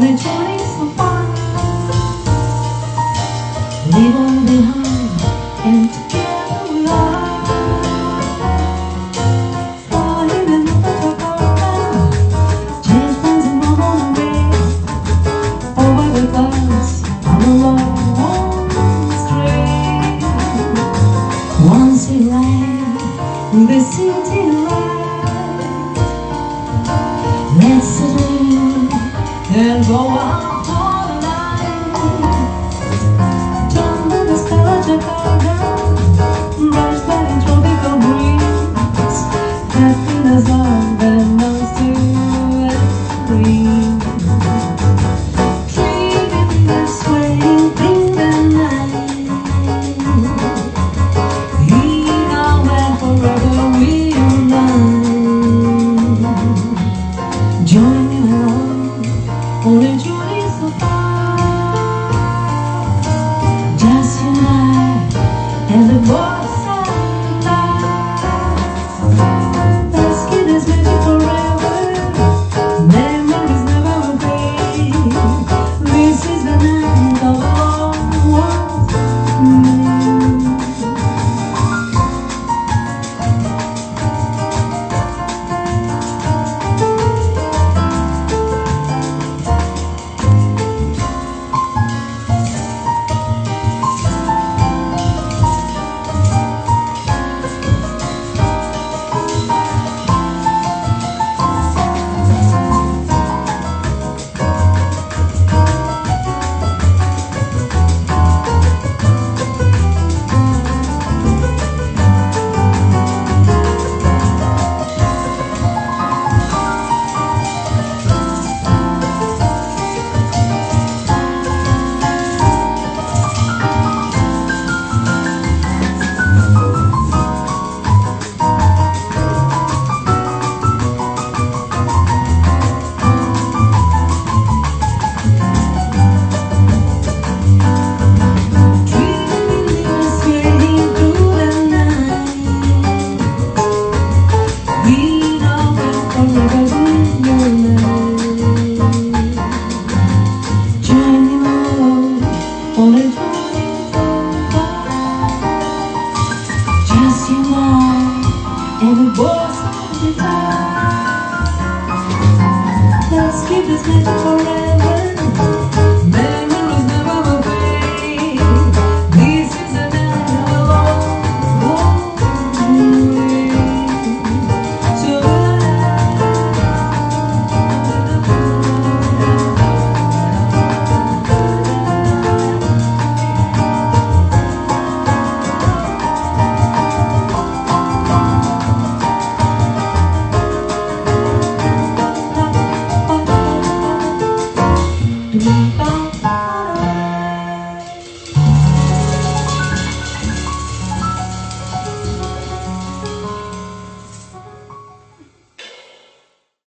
a journey so far, leave all behind and together we are. Flying in the Jakarta, change plans and move on away. Over the clouds, on a long string. Once we ride the city light, let's dream and go out for the night. Jump in the Stella Jakarta, rush by in tropical breeze. Happiness, love, and us to free. Dreaming this way in the night. Here now and forever we unite. Join me, my love, only